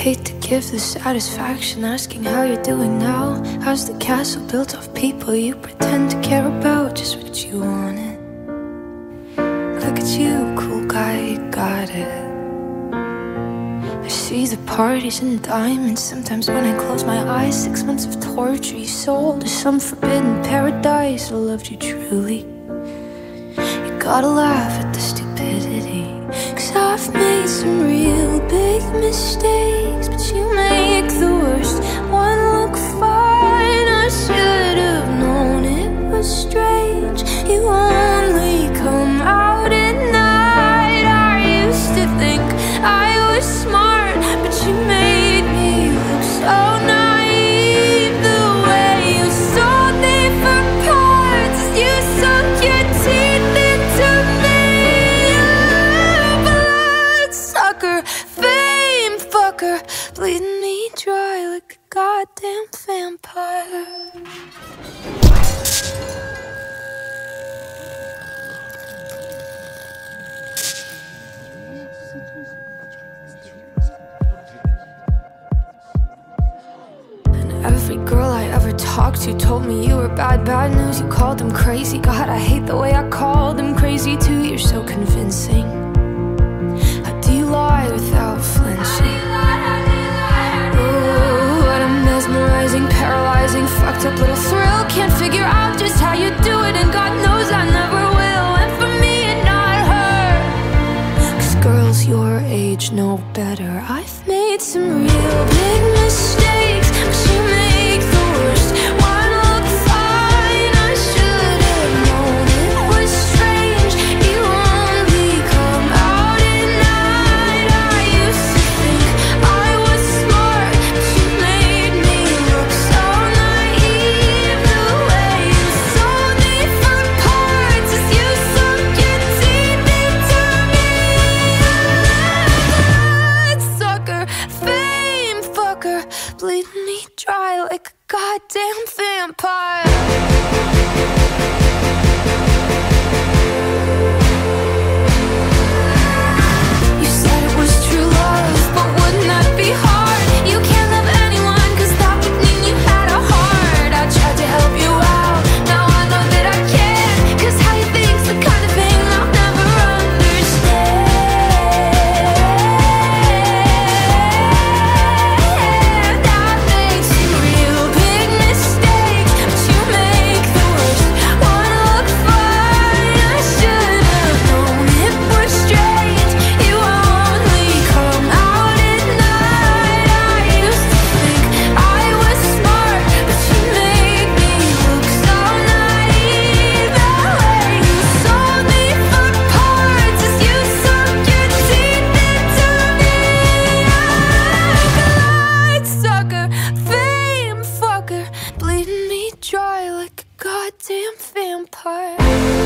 hate to give the satisfaction asking how you're doing now. How's the castle built of people you pretend to care about? Just what you wanted. Look at you, cool guy, you got it. I see the parties and diamonds. Sometimes when I close my eyes, 6 months of torture you sold to some forbidden paradise. I loved you truly. You gotta laugh at the stupidity, 'cause I've made some real big mistakes, but you make the worst one look fine. I should have known it was strange. You only come out at night. I used to think I was smart, but you made me look so naive. The way you sold me for parts, you sunk your teeth into me. Bloodsucker, fame fucker, bleeding me dry like a goddamn vampire. Every girl I ever talked to told me you were bad, bad news. You called them crazy. God, I hate the way I called them crazy too. You're so convincing. How do you lie without flinching? Ooh, what a mesmerizing, paralyzing, fucked up little thrill. Can't figure out just how you do it, and God knows I never will. And for me and not her, 'cause girls your age know better. I've made some real big mistakes, but you make the worst one look fine. I should have known it was strange. You only come out at night. I used to think I was smart, but you made me look so naive. The way you sold me for parts as you sunk your teeth into me. Bloodsucker, fame fucker, bleeding me dry like a goddamn vampire. You said it was true love, but wouldn't that be hard? You can't love anyone, 'cause that would mean you had a heart. I tried to help you out, now I know that I can't, 'cause how you think's the kind of thing I'll never understand. I've made some real big mistakes, but you make the worst one look fine. I should have known it was strange. You only come out at night. I used to think I was smart, but you made me look so naive. The way you sold me for parts as you sunk your teeth into me. Bloodsucker, fame fucker, bleeding me dry like a goddamn vampire.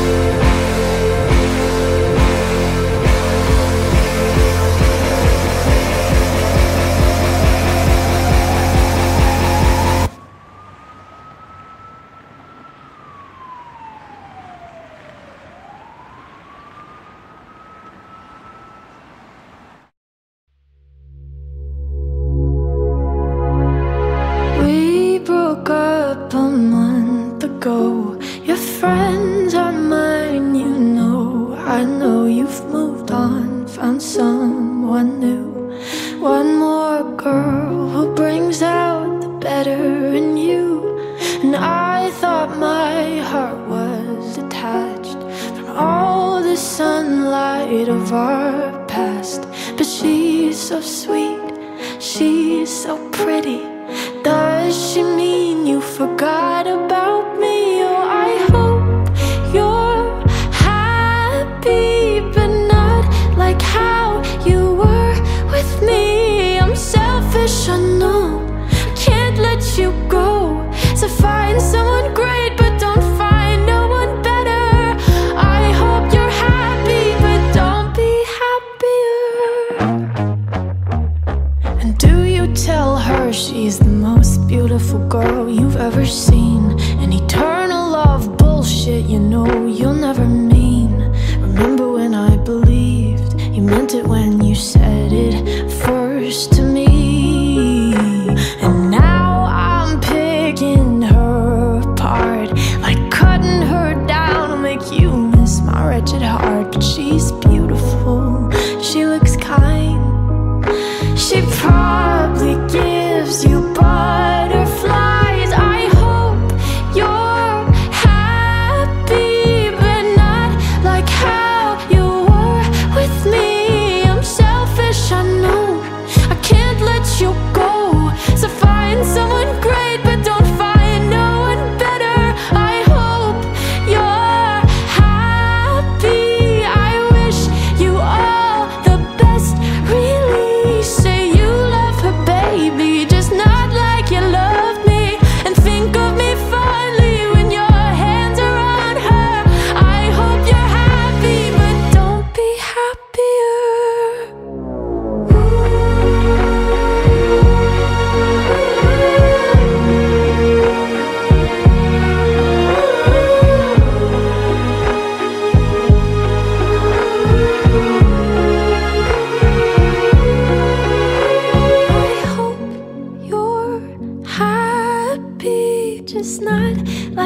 We broke up a month ago. Your friends are mine, you know. I know you've moved on, found someone new. One more girl who brings out the better in you. And I thought my heart was detached from all the sunlight of our past. But she's so sweet, she's so pretty. Does she mean you forgot about me? Oh, I hope you're happy, but not like how you were with me. I'm selfish, I know, can't let you go. So find someone great, but don't find no one better. I hope you're happy, but don't be happier. And do you tell her she's the most beautiful girl you've ever seen?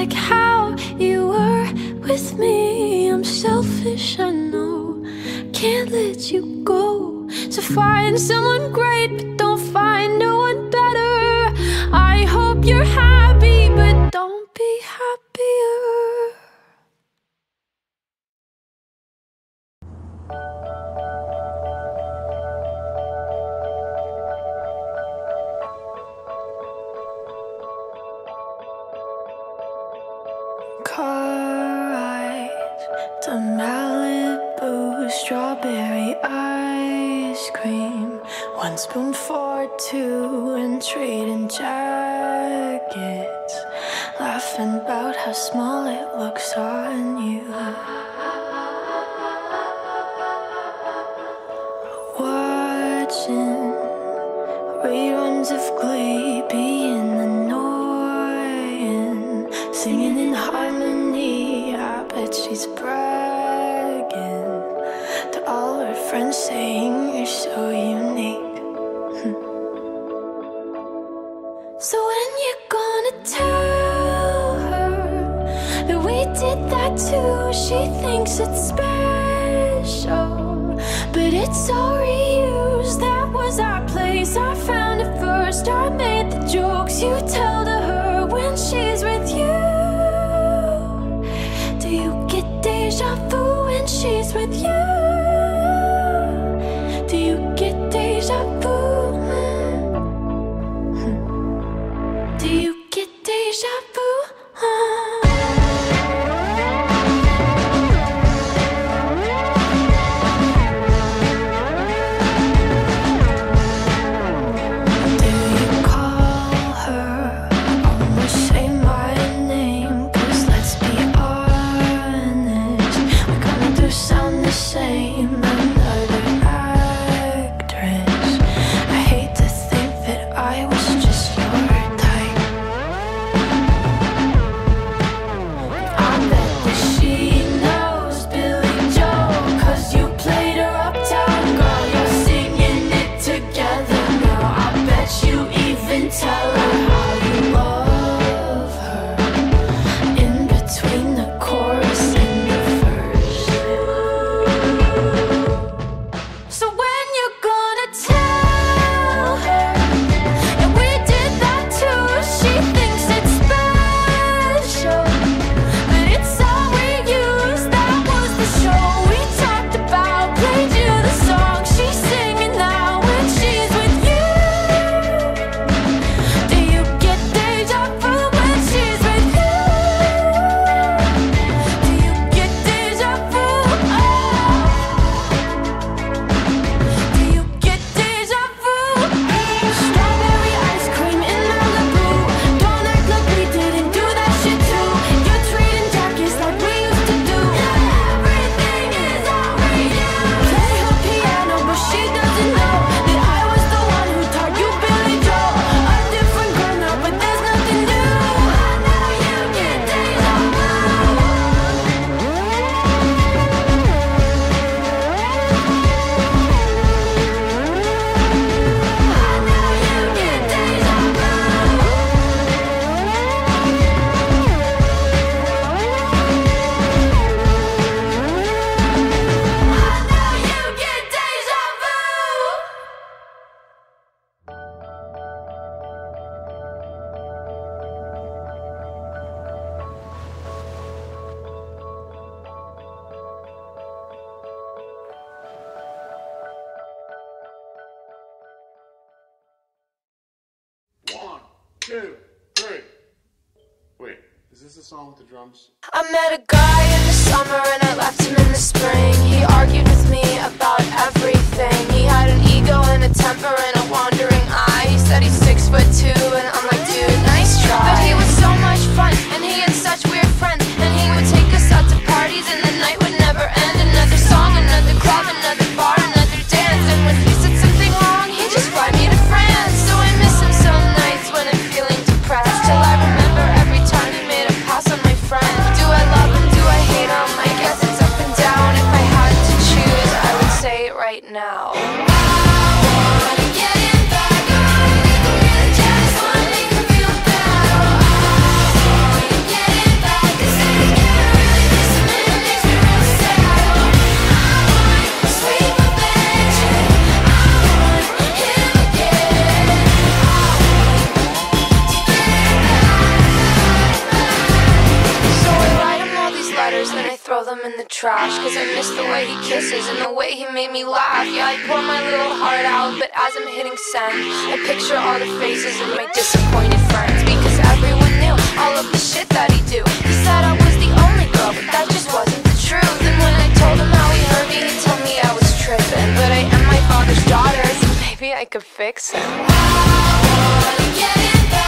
like how you were with me. I'm selfish, I know, can't let you go. So find someone great, but don't find no one better. I hope you're happy, but don't be happier. Car ride to Malibu, strawberry ice cream, 1 spoon for 2, and trading jackets, laughing about how small it looks on you. Watching reruns of Glee, being annoying, singing in harmony. I bet she's bragging to all her friends, saying you're so unique. So when you're gonna tell her that we did that too? She thinks it's special, but it's all reused. That was our place, I found it first. I made the jokes you tell to her when she's with you. Do you get deja vu when she's with you? Do you get deja vu? Do you get deja vu? Song with the drums. I met a guy in the summer and I left him in the spring. He argued with me about everything. He had an ego and a temper and a wandering eye. He said he's 6'2" and I'm like, dude, nice try. But he was so much fun and he had such weird friends. And he would take us out to parties and the night would never end. Another song, another club, another bar, another dance. And when he said something wrong, he'd just fly me to France. So I miss him some nights when I'm feeling depressed, till I remember every time he made a pass on my friend. Do I love him? Do I hate him? I guess it's up and trash, cause I miss the way he kisses and the way he made me laugh. Yeah, I pour my little heart out, but as I'm hitting send, I picture all the faces of my disappointed friends, because everyone knew all of the shit that he do. He said I was the only girl, but that just wasn't the truth. And when I told him how he hurt me, he told me I was tripping, but I am my father's daughter, so maybe I could fix him. I wanna get it back.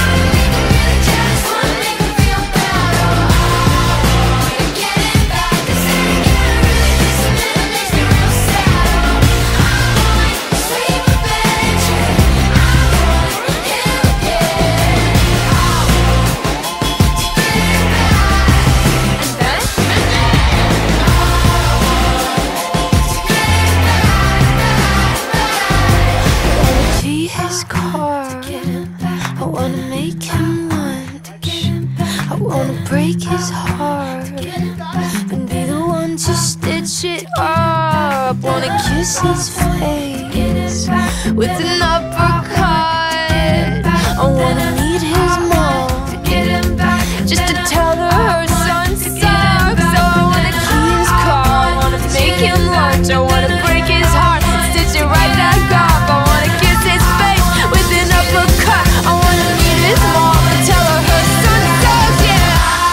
Break his heart and be the one to stitch it up. Wanna kiss his face with an uppercut. I wanna meet his mom just to tell her her son sucks. So I wanna key his car, I wanna make him lunch, I wanna break his heart, stitch it right back up. I wanna kiss his face with an uppercut. I wanna meet his mom and tell her her son sucks. Yeah.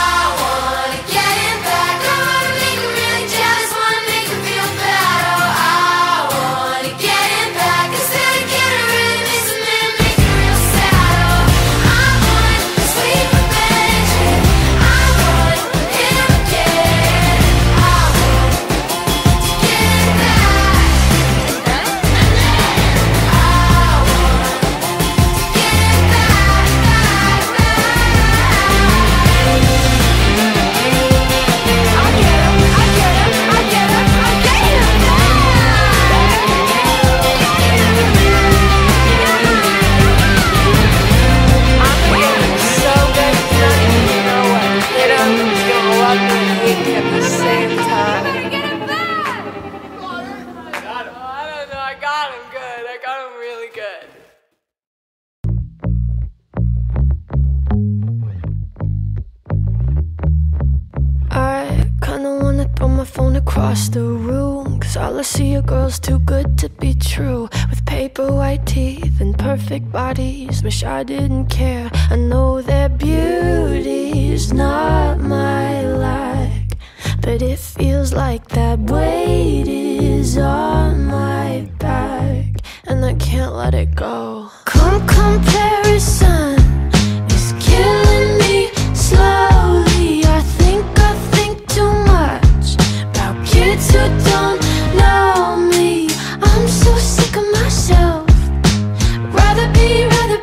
Across the room, cause all I see are girls too good to be true, with paper white teeth and perfect bodies. Wish I didn't care. I know their beauty is not my like, but it feels like that weight is on my back, and I can't let it go. Comparison is killing me slowly. I think too much about kids who don't know me. I'm so sick of myself. Rather be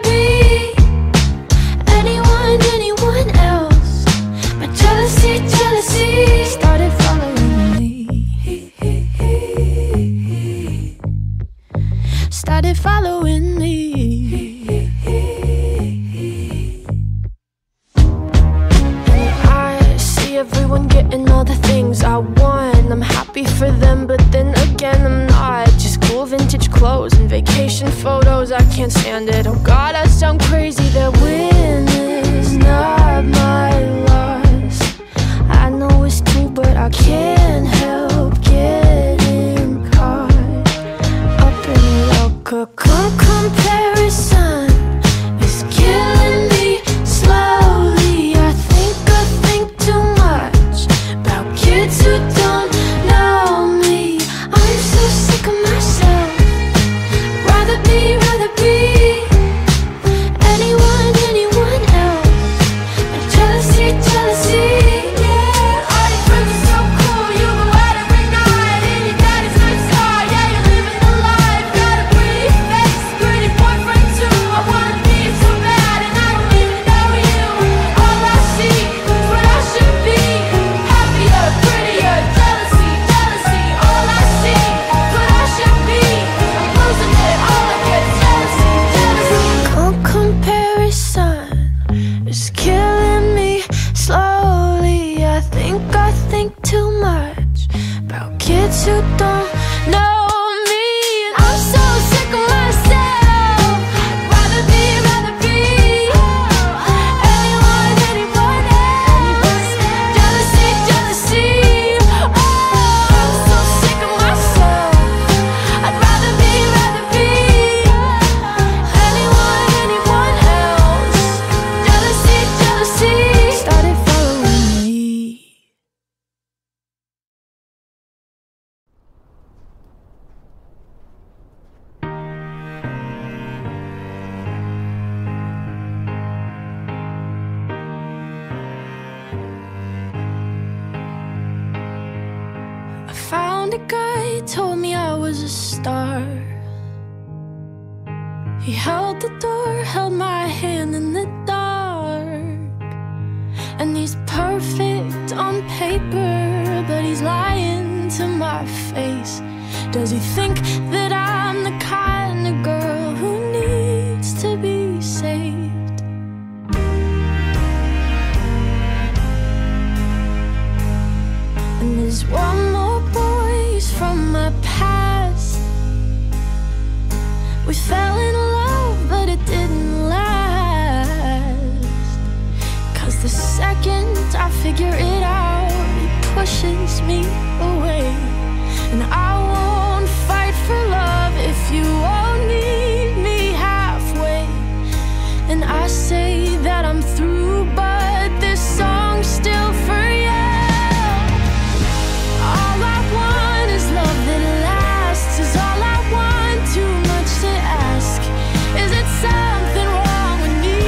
anyone else. But jealousy started following me. Started following me. Everyone getting all the things I want. I'm happy for them, but then again I'm not. Just cool vintage clothes and vacation photos, I can't stand it. Oh God, I sound crazy. Their win is not my loss. I know it's true, but I can't help getting caught up in your comparison is killing me slowly. I think too much about kids who don't know me. I'm so sick of myself. Rather be anyone else. But jealousy, yeah. All these friends are so cool, you go out every night, and your daddy's good star. Yeah, you're living the life. Got a pretty face, pretty boyfriend too. I wanna be so bad, and I don't even know you. All I see is what I should be. Happier, prettier, jealousy. All I see is what I should be. I'm losing it, all I get is jealousy. Comparison is killing me slowly. I think too much about kids who don't know me. And I'm so sick of myself. Rather be anyone else. Jealousy, oh found a guy, told me I was a star. He held the door, held my hand in the dark. And he's perfect on paper, but he's lying to my face. Does he think that I'm the kind of girl who needs to be saved? And there's one more voice from my past. We fell in love, but it didn't last. 'Cause the second I figure it out, it pushes me away. And I won't fight for love if you won't meet me halfway. And I say that I'm through, but this song's still for you. All I want is love that lasts, is all I want, too much to ask. Is it something wrong with me?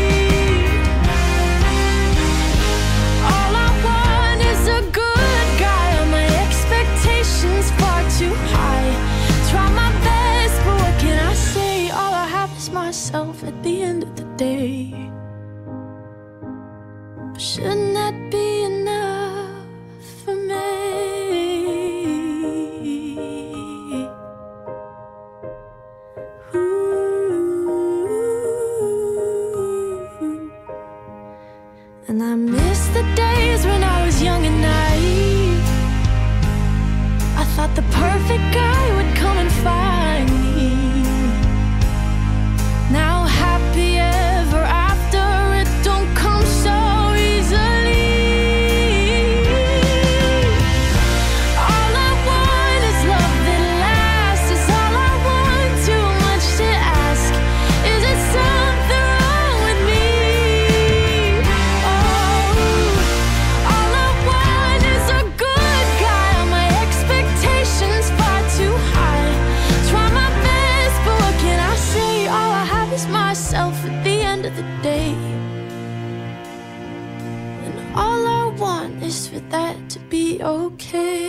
All I want is a good guy, on my expectations far too high. Try my best, but what can I say? All I have is myself at the end of the day. But shouldn't that be enough for me? And I miss the days when I was young and naive. I thought the perfect guy would come and find me. Now happy ever after, it don't come so easily. All I want is love that lasts, is all I want, too much to ask. Is it something wrong with me? Oh, all I want is a good guy, on my expectations far too high. Try my best, but what can I say? All I have is myself at the end of the day. And all I want is for that to be okay.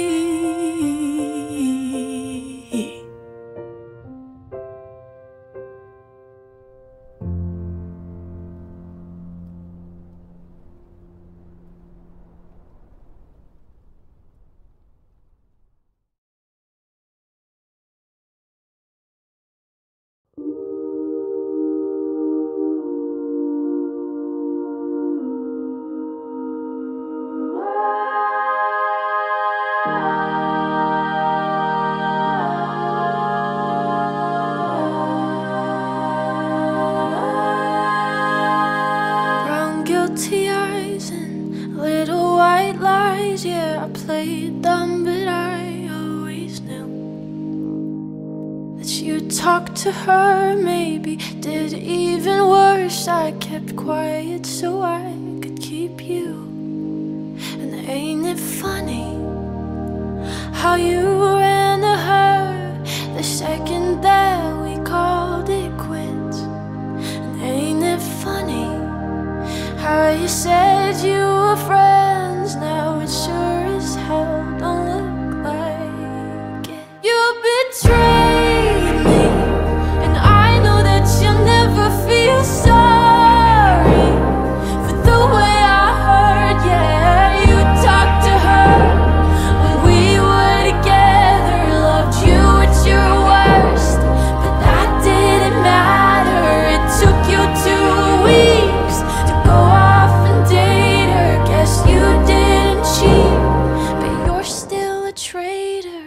Brown guilty eyes and little white lies. Yeah, I played dumb, but I always knew that you'd talk to her, maybe did even worse. I kept quiet so I could keep you. And ain't it funny how you ran to her the second that we called it quits? And ain't it funny how you said you were friends? Now it sure as hell don't look like it. You betrayed me, and I know that you'll never feel sorry for the way I hurt. Yeah, you talked to her when we were together, loved you at your worst, but that didn't matter. It took you 2 weeks to go off and date her. Guess you didn't cheat, but you're still a traitor.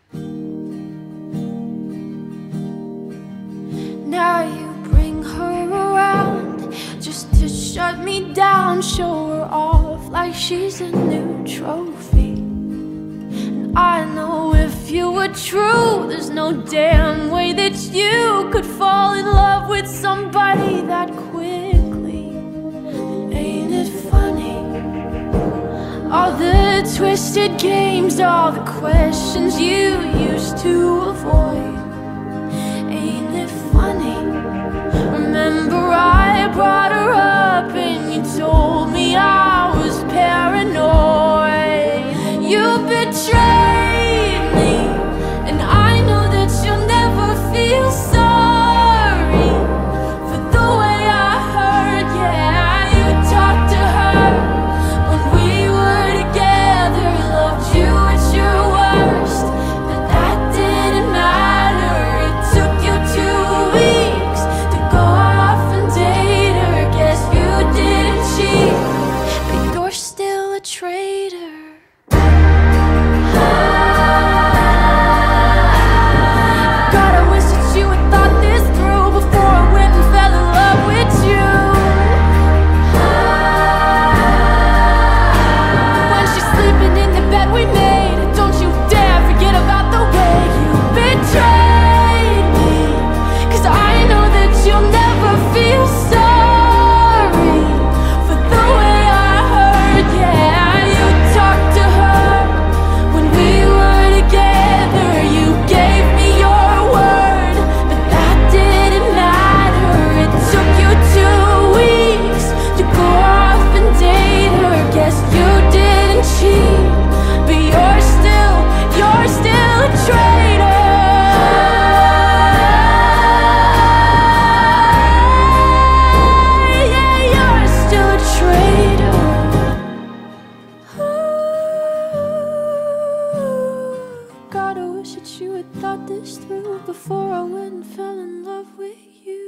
Now you bring her around just to shut me down, show her off like she's a new trophy. And I know if you were true, there's no damn way that you could fall in love with somebody that quickly. Ain't it funny? All the twisted games, all the questions you used to avoid. Ain't it funny? Remember I brought her up and you told me I was paranoid. You betrayed thought this through before I went and fell in love with you.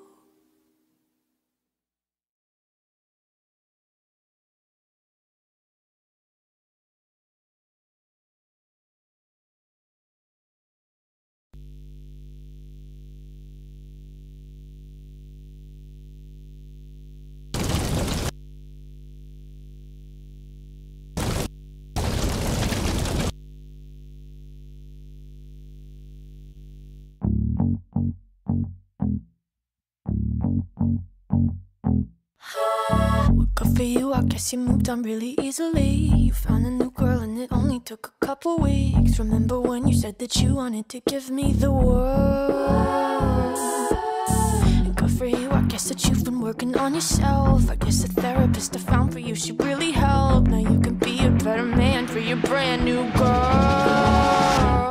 Well, good for you, I guess you moved on really easily. You found a new girl and it only took a couple weeks. Remember when you said that you wanted to give me the world? And good for you, I guess that you've been working on yourself. I guess the therapist I found for you, she really helped. Now you can be a better man for your brand new girl.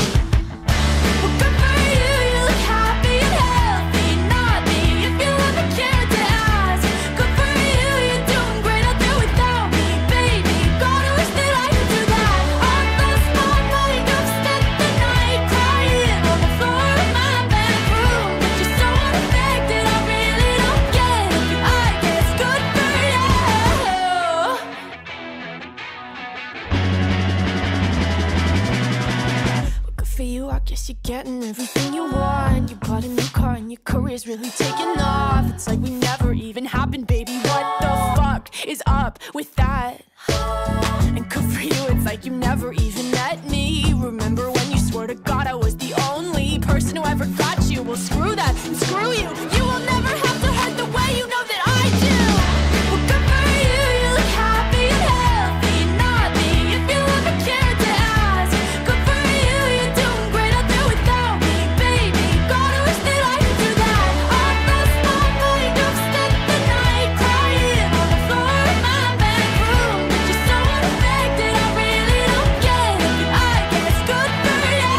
I guess you're getting everything you want. You bought a new car and your career's really taking off. It's like we never even happened, baby. What the fuck is up with that? And good for you, it's like you never even met me. Remember when you swore to God I was the only person who ever got you? Well, screw that and screw you. You will never have to hurt the way you know that I do. Well, good for you, you look happy and healthy. Not me, if you ever cared to ask. Good for you, you're doing great out there without me, baby. God, I wish that I could do that. I lost my mind, I've spent the night crying on the floor of my bedroom. But you're so unaffected, I really don't get it. I guess good for you.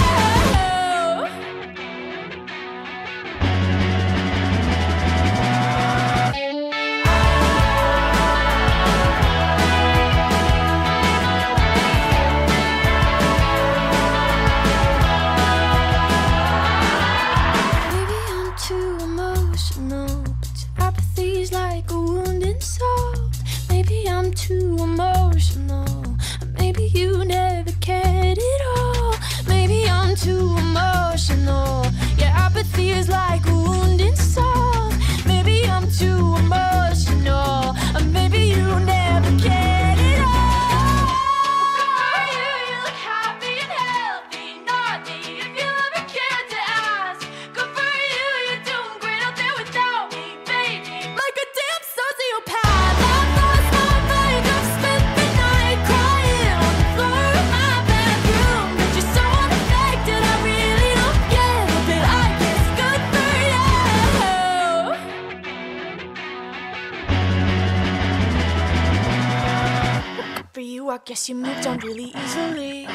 Maybe I'm too emotional, but your apathy's like a wounded soul. Maybe I'm too emotional, or maybe you never cared at all. Maybe I'm too emotional, your apathy is like a wounded soul. Maybe I'm too emotional, or maybe you never cared at all. Good for you, you look happy and healthy. Not me, if you ever cared to ask. Good for you, you're doing great out there without me, baby. Like a damn sociopath, I've lost my mind. I've spent the night crying on the floor of my bedroom. But you're so unaffected, I really don't get it. But I guess good for you. Good for you, I guess you moved on really easily.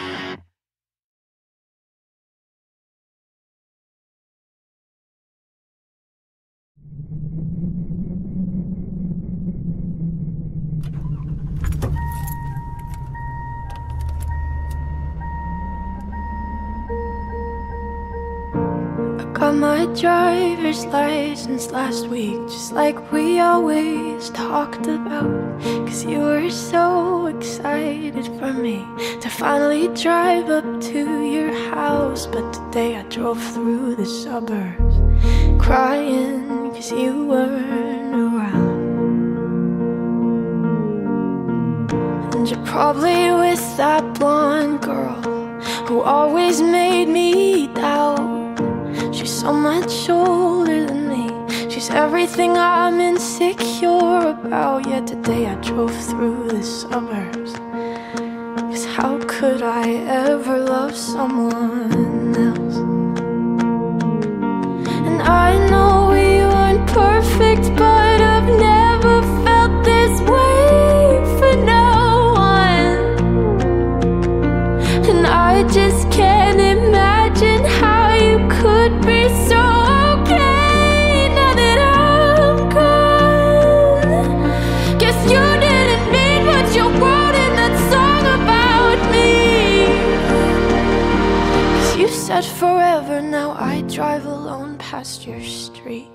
Got my driver's license last week, just like we always talked about. Cause you were so excited for me to finally drive up to your house. But today I drove through the suburbs crying cause you weren't around. And you're probably with that blonde girl who always made me doubt. She's so much older than me. She's everything I'm insecure about. Yet today I drove through the suburbs. Cause how could I ever love someone else? And I know we weren't perfect, but I've never felt this way for no one. And I just can't imagine how you could be so okay now that I'm gone. Guess you didn't mean what you wrote in that song about me. Cause you said said forever, now I drive alone past your street.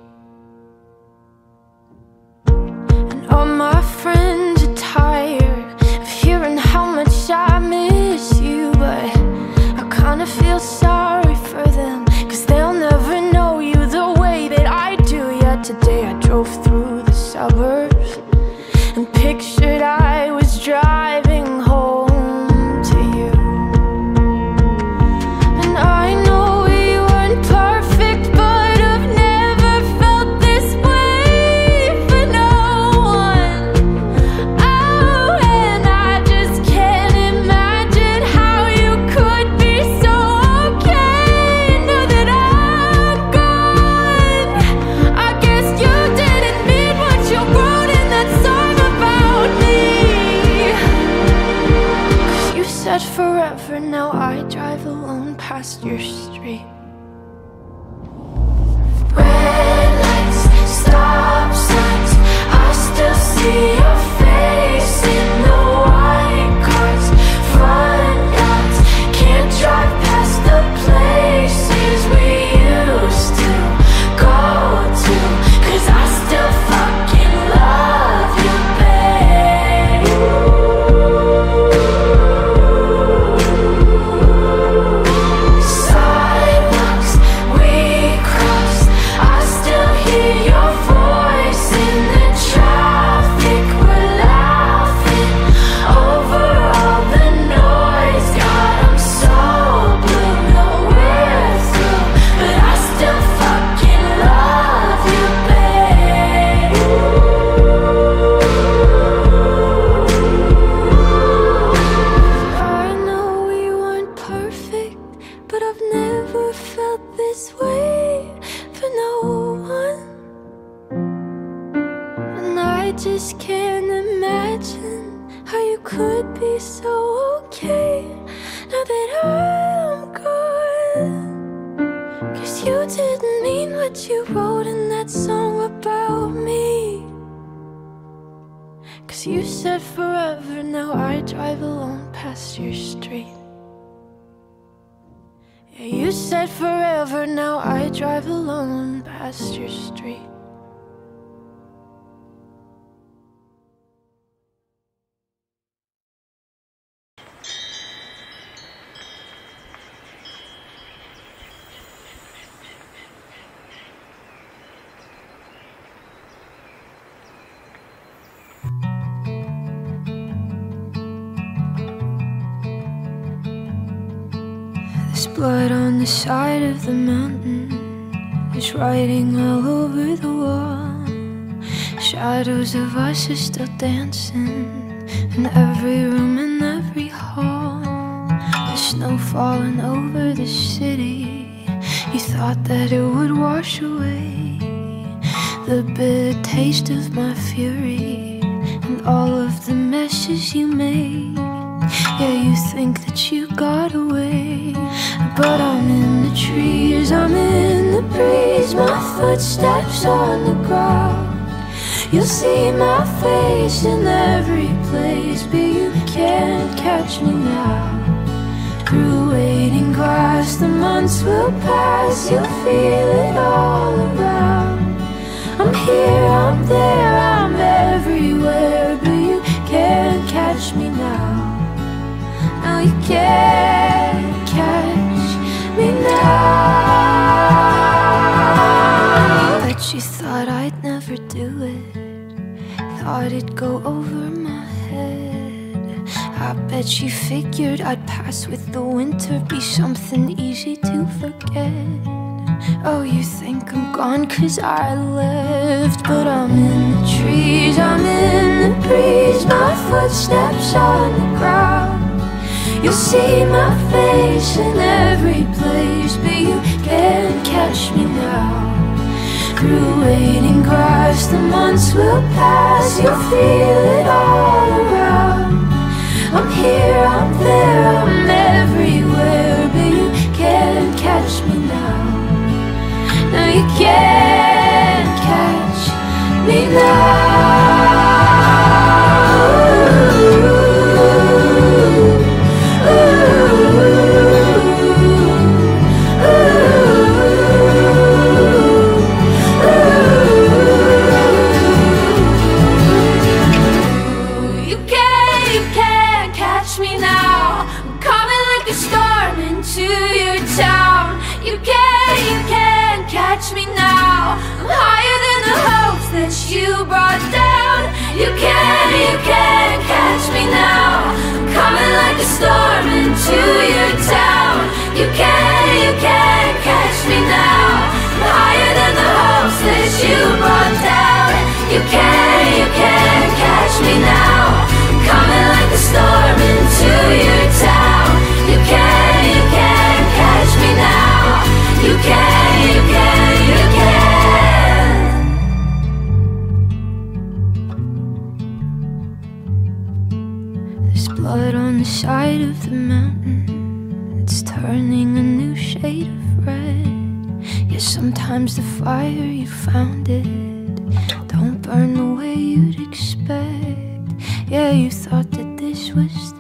And all my friends are tired of hearing how much I miss you, but I kinda feel sorry for them, 'cause they'll never know you the way that I do. Yet today I drove through the suburbs and pictured I was driving home to you. And I know we weren't perfect, but I've never felt this way for no one. Oh, and I just can't imagine how you could be so okay now that I'm gone. I guess you didn't mean what you wrote in that song about me. 'Cause you said forever, now I drive alone past your street. Red lights, stop signs, I still see your face in the white cars, front yards. Can't drive past the places we used to go to, 'cause I still fucking love you, babe. Sidewalks we crossed, I still hear your voice in the traffic. We're laughing over all the noise. God, I'm so blue, no we're through, but I still fucking love you, babe. I know we weren't perfect, but I've never felt this way for no one. And I just can't imagine how you could be so okay now that I'm gone. 'Cause you didn't mean what you wrote in that song about me. 'Cause you said forever, now I drive alone past your street. Yeah, you said forever, now I drive alone past your street. There's blood on the side of the mountain, there's writing all over the wall. Shadows of us are still dancing in every room and every hall. The snow falling over the city, you thought that it would wash away the bitter taste of my fury and all of the messes you made. Yeah, you think that you got away, but I'm in the trees, I'm in the breeze, my footsteps on the ground. You'll see my face in every place, but you can't catch me now. Through waiting grass, the months will pass, you'll feel it all around. I'm here, I'm there, I'm everywhere, but you can't catch me now. No, you can't catch me now. Bet you thought I'd never do it, thought it'd go over my head. I bet you figured I'd pass with the winter, be something easy to forget. Oh, you think I'm gone 'cause I left, but I'm in the trees, I'm in the breeze, my footsteps on the ground. You'll see my face in every place, but you can't catch me now. Through waiting grass, the months will pass, you'll feel it all around. I'm here, I'm there, I'm everywhere, but you can't catch me now. No, you can't catch me now. Ooh, ooh, ooh. into your town. You can't catch me now. I'm higher than the hopes that you brought down. You can't catch me now. I'm coming like a storm into your town. You can't catch me now. I'm higher than the hopes that you brought down. You can't catch me now. I'm coming like a storm into your town. You can't catch me now. You can. There's blood on the side of the mountain. It's turning a new shade of red. Yeah, sometimes the fire you found it don't burn the way you'd expect. Yeah, you thought that this was